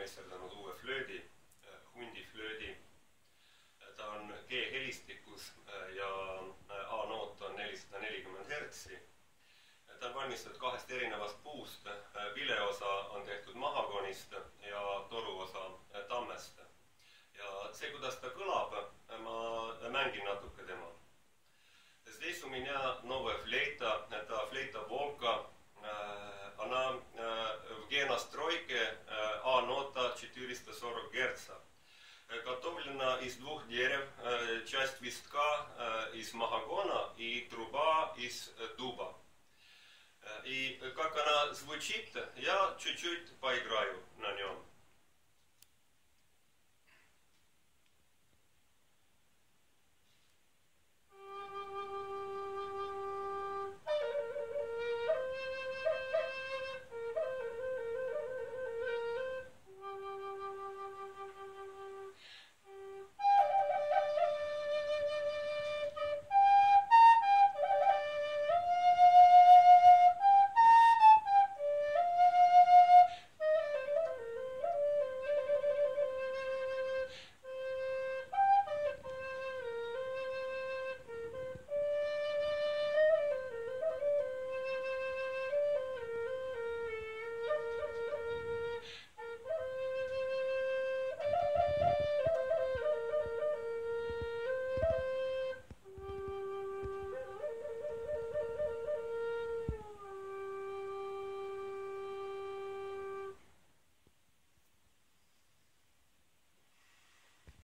meisterdanud uue flöödi, hundiflöödi. Ta on G-helistikus ja A-noot on 440 hertsi. Ta on valmistatud kahest erinevast puust. Vileosa on tehtud mahagonist ja toruosa tammest. Ja see, kuidas ta kõlab, ma mängin natuke tema. Здесь у меня новая флейта, это флейта Волка. Она в G-настройке А-нота 440 Гц. Готовлена из двух дерев, часть свистка из махагона и труба из дуба. И как она звучит, я чуть-чуть поиграю на нем.